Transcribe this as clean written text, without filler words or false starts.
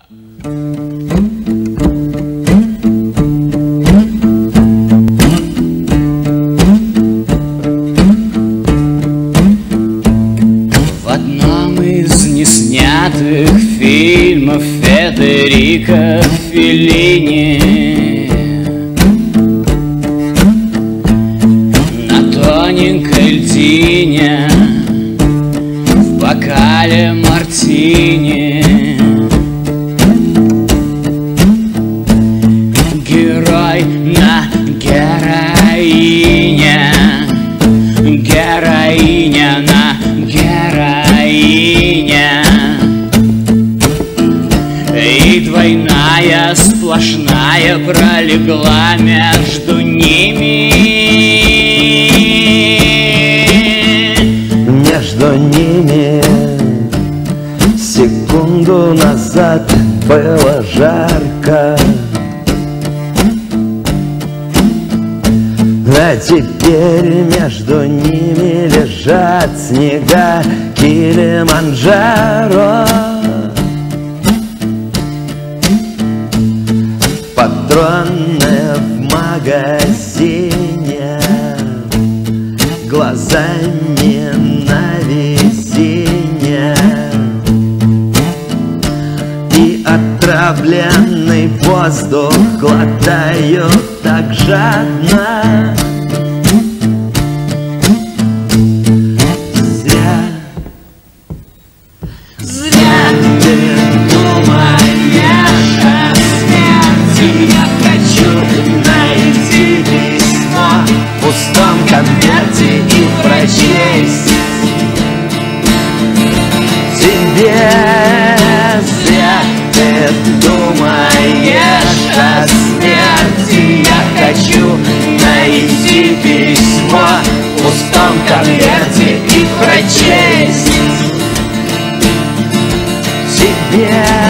В одном из неснятых фильмов Федерико Феллини на тоненькой льдине в бокале мартини герой на героине, героиня на героине, и двойная сплошная пролегла между ними. Между ними секунду назад было жарко, а теперь между ними лежат снега Килиманджаро. Патроны в магазине, глазами на везение, и отравленный воздух глотаю так жадно. Зря ты думаешь о смерти. Я хочу найти письмо в пустом конверте и прочесть тебе. Зря ты думаешь о смерти. Я хочу найти письмо в пустом конверте и прочесть тебе.